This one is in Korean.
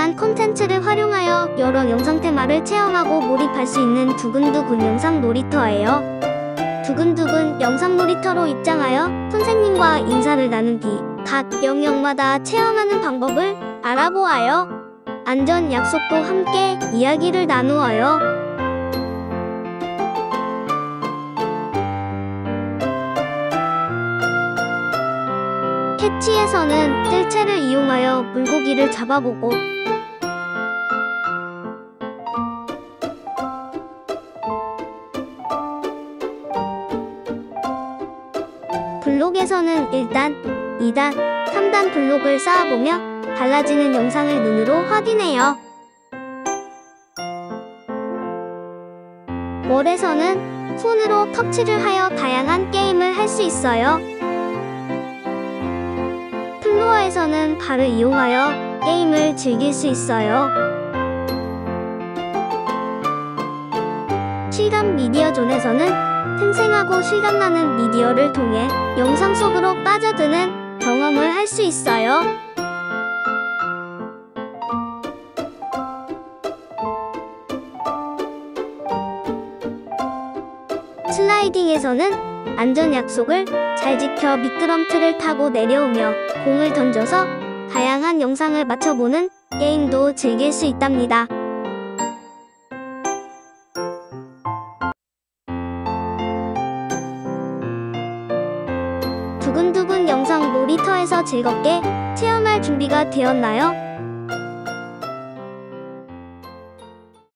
다양한 콘텐츠를 활용하여 여러 영상 테마를 체험하고 몰입할 수 있는 두근두근 영상 놀이터예요. 두근두근 영상 놀이터로 입장하여 선생님과 인사를 나눈 뒤 각 영역마다 체험하는 방법을 알아보아요. 안전 약속도 함께 이야기를 나누어요. 캐치에서는 뜰채를 이용하여 물고기를 잡아보고, 블록에서는 1단, 2단, 3단 블록을 쌓아보며 달라지는 영상을 눈으로 확인해요. 월에서는 손으로 터치를 하여 다양한 게임을 할 수 있어요. 플로어에서는 발을 이용하여 게임을 즐길 수 있어요. 실감 미디어 존에서는 생생하고 실감나는 미디어를 통해 영상 속으로 빠져드는 경험을 할 수 있어요. 슬라이딩에서는 안전 약속을 잘 지켜 미끄럼틀을 타고 내려오며 공을 던져서 다양한 영상을 맞춰보는 게임도 즐길 수 있답니다. 두근두근 영상 놀이터에서 즐겁게 체험할 준비가 되었나요?